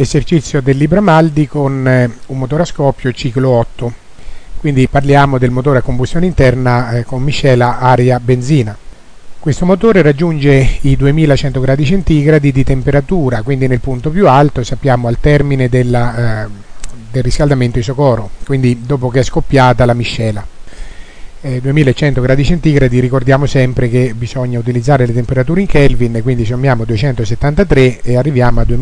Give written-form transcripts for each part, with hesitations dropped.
esercizio del Libramaldi con un motore a scoppio ciclo 8, quindi parliamo del motore a combustione interna con miscela aria-benzina. Questo motore raggiunge i 2100 gradi centigradi di temperatura, quindi nel punto più alto, sappiamo al termine del riscaldamento isocoro, quindi dopo che è scoppiata la miscela. 2100 gradi centigradi, ricordiamo sempre che bisogna utilizzare le temperature in Kelvin, quindi sommiamo 273 e arriviamo a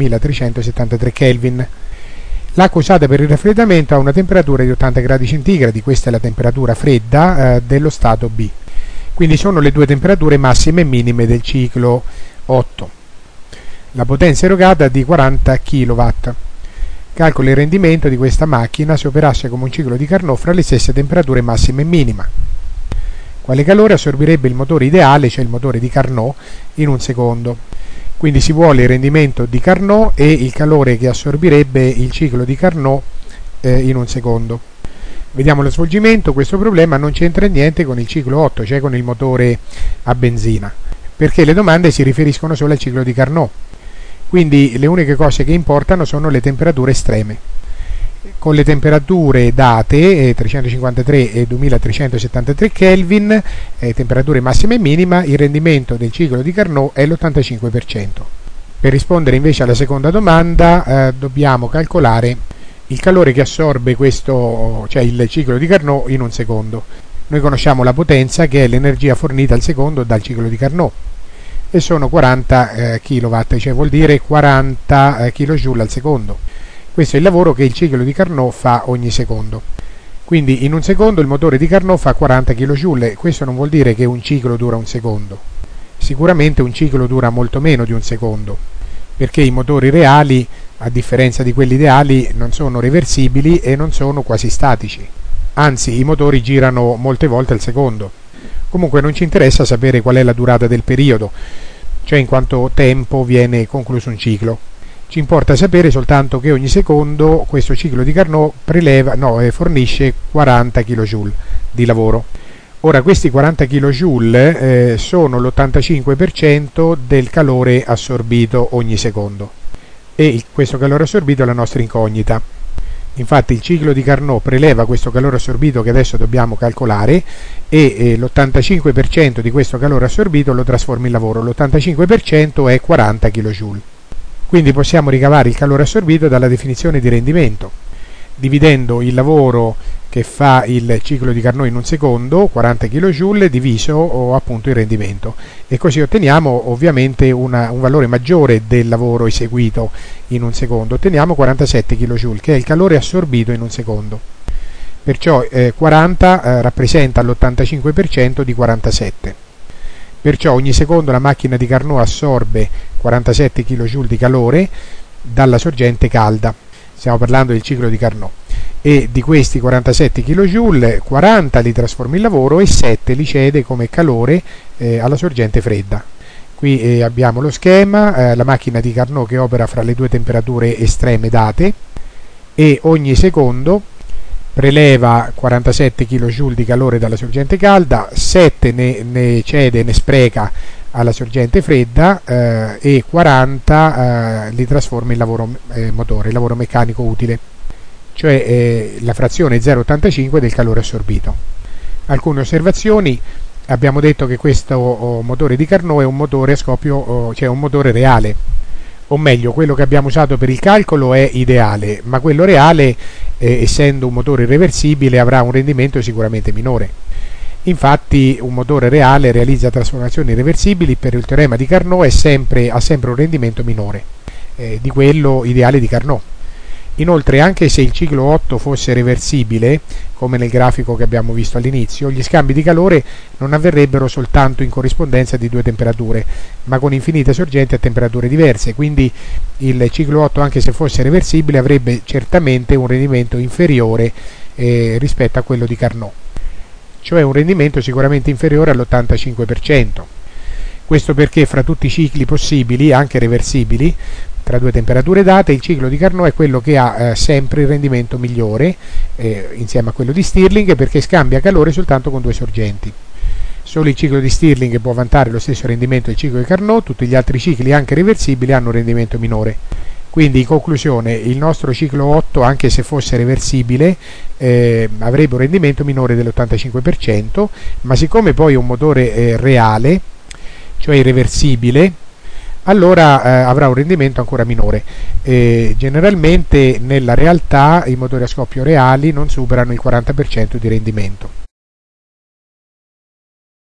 2373 Kelvin. L'acqua usata per il raffreddamento ha una temperatura di 80 gradi centigradi, questa è la temperatura fredda dello stato B. Quindi sono le due temperature massime e minime del ciclo 8. La potenza erogata è di 40 kW. Calcoli il rendimento di questa macchina se operasse come un ciclo di Carnot fra le stesse temperature massima e minima. Quale calore assorbirebbe il motore ideale, cioè il motore di Carnot, in un secondo? Quindi si vuole il rendimento di Carnot e il calore che assorbirebbe il ciclo di Carnot in un secondo. Vediamo lo svolgimento. Questo problema non c'entra niente con il ciclo 8, cioè con il motore a benzina, perché le domande si riferiscono solo al ciclo di Carnot. Quindi le uniche cose che importano sono le temperature estreme. Con le temperature date 353 e 2373 Kelvin, temperature massima e minima, il rendimento del ciclo di Carnot è l'85%. Per rispondere invece alla seconda domanda dobbiamo calcolare il calore che assorbe questo, cioè il ciclo di Carnot in un secondo. Noi conosciamo la potenza, che è l'energia fornita al secondo dal ciclo di Carnot, e sono 40 kW, cioè vuol dire 40 kJ al secondo. Questo è il lavoro che il ciclo di Carnot fa ogni secondo. Quindi in un secondo il motore di Carnot fa 40 kJ. Questo non vuol dire che un ciclo dura un secondo. Sicuramente un ciclo dura molto meno di un secondo, perché i motori reali, a differenza di quelli ideali, non sono reversibili e non sono quasi statici. Anzi, i motori girano molte volte al secondo. Comunque non ci interessa sapere qual è la durata del periodo, cioè in quanto tempo viene concluso un ciclo. Ci importa sapere soltanto che ogni secondo questo ciclo di Carnot fornisce 40 kJ di lavoro. Ora, questi 40 kJ sono l'85% del calore assorbito ogni secondo, e questo calore assorbito è la nostra incognita. Infatti il ciclo di Carnot preleva questo calore assorbito che adesso dobbiamo calcolare e l'85% di questo calore assorbito lo trasforma in lavoro. L'85% è 40 kJ. Quindi possiamo ricavare il calore assorbito dalla definizione di rendimento, dividendo il lavoro che fa il ciclo di Carnot in un secondo, 40 kJ, diviso appunto il rendimento, e così otteniamo ovviamente un valore maggiore del lavoro eseguito in un secondo. Otteniamo 47 kJ, che è il calore assorbito in un secondo. Perciò 40 rappresenta l'85% di 47. Perciò ogni secondo la macchina di Carnot assorbe 47 kJ di calore dalla sorgente calda. Stiamo parlando del ciclo di Carnot. E di questi 47 kJ, 40 li trasforma in lavoro e 7 li cede come calore alla sorgente fredda. Qui abbiamo lo schema, la macchina di Carnot che opera fra le due temperature estreme date, e ogni secondo preleva 47 kJ di calore dalla sorgente calda, 7 ne cede, ne spreca alla sorgente fredda e 40 li trasforma in lavoro motore, lavoro meccanico utile, cioè la frazione 0,85 del calore assorbito. Alcune osservazioni. Abbiamo detto che questo motore di Carnot è un motore a scoppio, cioè un motore reale, o meglio, quello che abbiamo usato per il calcolo è ideale, ma quello reale, essendo un motore irreversibile, avrà un rendimento sicuramente minore. Infatti un motore reale realizza trasformazioni irreversibili, per il teorema di Carnot ha sempre un rendimento minore di quello ideale di Carnot. Inoltre, anche se il ciclo 8 fosse reversibile, come nel grafico che abbiamo visto all'inizio, gli scambi di calore non avverrebbero soltanto in corrispondenza di due temperature, ma con infinite sorgenti a temperature diverse, quindi il ciclo 8, anche se fosse reversibile, avrebbe certamente un rendimento inferiore rispetto a quello di Carnot, cioè un rendimento sicuramente inferiore all'85%. Questo perché fra tutti i cicli possibili, anche reversibili, tra due temperature date, il ciclo di Carnot è quello che ha sempre il rendimento migliore insieme a quello di Stirling, perché scambia calore soltanto con due sorgenti. Solo il ciclo di Stirling può vantare lo stesso rendimento del ciclo di Carnot, tutti gli altri cicli, anche reversibili, hanno un rendimento minore. Quindi in conclusione, il nostro ciclo 8, anche se fosse reversibile, avrebbe un rendimento minore dell'85%, ma siccome poi è un motore reale, cioè irreversibile, allora avrà un rendimento ancora minore. Generalmente nella realtà i motori a scoppio reali non superano il 40% di rendimento.